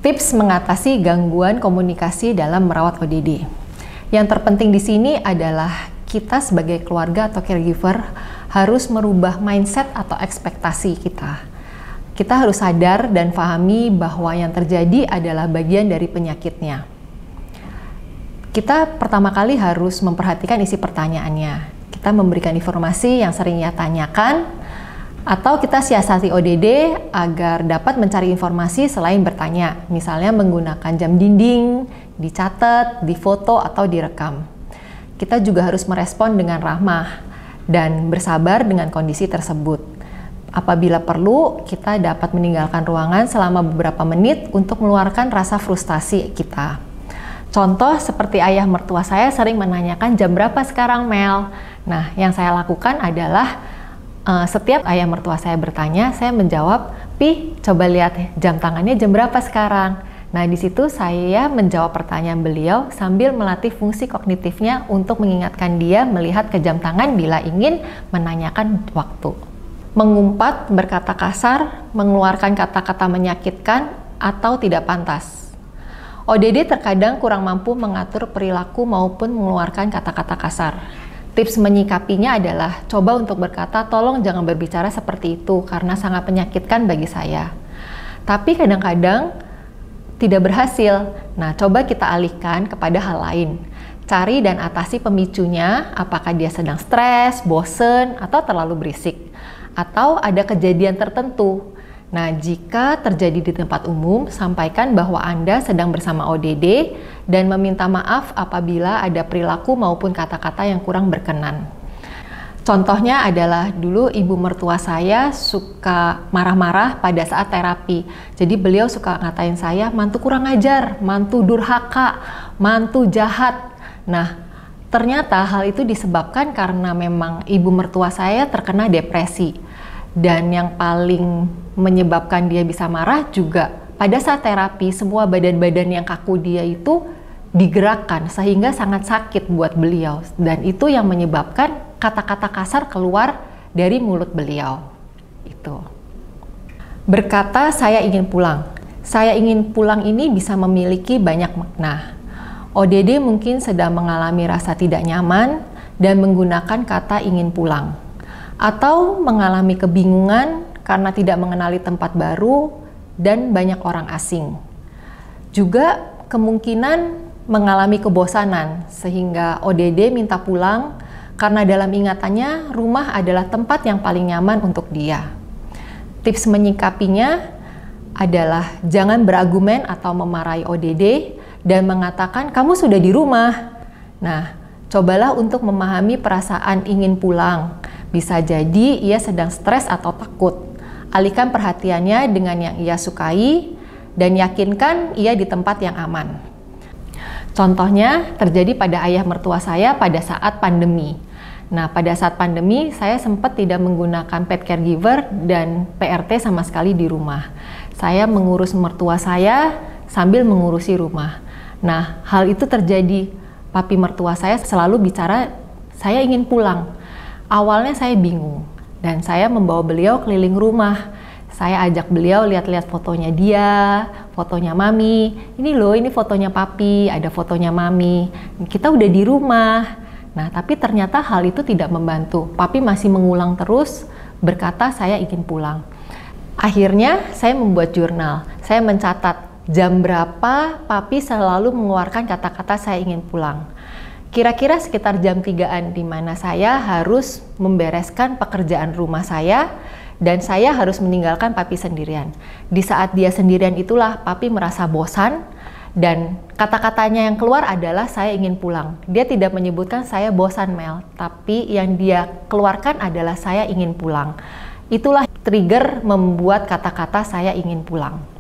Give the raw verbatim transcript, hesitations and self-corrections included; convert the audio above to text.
Tips mengatasi gangguan komunikasi dalam merawat O D D. Yang terpenting di sini adalah kita sebagai keluarga atau caregiver harus merubah mindset atau ekspektasi kita. Kita harus sadar dan pahami bahwa yang terjadi adalah bagian dari penyakitnya. Kita pertama kali harus memperhatikan isi pertanyaannya. Kita memberikan informasi yang sering ia tanyakan, atau kita siasati O D D agar dapat mencari informasi selain bertanya, misalnya menggunakan jam dinding, dicatat, difoto, atau direkam. Kita juga harus merespon dengan ramah dan bersabar dengan kondisi tersebut. Apabila perlu, kita dapat meninggalkan ruangan selama beberapa menit untuk mengeluarkan rasa frustasi kita. Contoh seperti ayah mertua saya sering menanyakan jam berapa sekarang Mel. Nah, yang saya lakukan adalah uh, setiap ayah mertua saya bertanya, saya menjawab, Pi, coba lihat jam tangannya jam berapa sekarang. Nah, di situ saya menjawab pertanyaan beliau sambil melatih fungsi kognitifnya untuk mengingatkan dia melihat ke jam tangan bila ingin menanyakan waktu. Mengumpat, berkata kasar, mengeluarkan kata-kata menyakitkan, atau tidak pantas. O D D terkadang kurang mampu mengatur perilaku maupun mengeluarkan kata-kata kasar. Tips menyikapinya adalah coba untuk berkata, tolong jangan berbicara seperti itu karena sangat menyakitkan bagi saya. Tapi kadang-kadang tidak berhasil. Nah, coba kita alihkan kepada hal lain. Cari dan atasi pemicunya, apakah dia sedang stres, bosen, atau terlalu berisik. Atau ada kejadian tertentu. Nah, jika terjadi di tempat umum, sampaikan bahwa Anda sedang bersama O D D dan meminta maaf apabila ada perilaku maupun kata-kata yang kurang berkenan. Contohnya adalah dulu ibu mertua saya suka marah-marah pada saat terapi. Jadi beliau suka ngatain saya, mantu kurang ajar, mantu durhaka, mantu jahat. Nah, ternyata hal itu disebabkan karena memang ibu mertua saya terkena depresi. Dan yang paling menyebabkan dia bisa marah juga pada saat terapi, semua badan-badan yang kaku dia itu digerakkan sehingga sangat sakit buat beliau. Dan itu yang menyebabkan kata-kata kasar keluar dari mulut beliau. Itu. Berkata, saya ingin pulang. Saya ingin pulang ini bisa memiliki banyak makna. O D D mungkin sedang mengalami rasa tidak nyaman dan menggunakan kata ingin pulang. Atau mengalami kebingungan karena tidak mengenali tempat baru dan banyak orang asing. Juga kemungkinan mengalami kebosanan sehingga O D D minta pulang karena dalam ingatannya rumah adalah tempat yang paling nyaman untuk dia. Tips menyikapinya adalah jangan berargumen atau memarahi O D D dan mengatakan kamu sudah di rumah. Nah, cobalah untuk memahami perasaan ingin pulang. Bisa jadi ia sedang stres atau takut. Alihkan perhatiannya dengan yang ia sukai dan yakinkan ia di tempat yang aman. Contohnya terjadi pada ayah mertua saya pada saat pandemi. Nah, pada saat pandemi saya sempat tidak menggunakan pet caregiver dan P R T sama sekali di rumah. Saya mengurus mertua saya sambil mengurusi rumah. Nah, hal itu terjadi. Papi mertua saya selalu bicara, saya ingin pulang. Awalnya saya bingung dan saya membawa beliau keliling rumah. Saya ajak beliau lihat-lihat fotonya dia, fotonya mami. Ini loh, ini fotonya papi, ada fotonya mami. Kita udah di rumah. Nah, tapi ternyata hal itu tidak membantu. Papi masih mengulang terus berkata saya ingin pulang. Akhirnya saya membuat jurnal. Saya mencatat jam berapa papi selalu mengeluarkan kata-kata saya ingin pulang. Kira-kira sekitar jam tigaan di mana saya harus membereskan pekerjaan rumah saya dan saya harus meninggalkan papi sendirian. Di saat dia sendirian itulah papi merasa bosan dan kata-katanya yang keluar adalah saya ingin pulang. Dia tidak menyebutkan saya bosan Mel, tapi yang dia keluarkan adalah saya ingin pulang. Itulah trigger membuat kata-kata saya ingin pulang.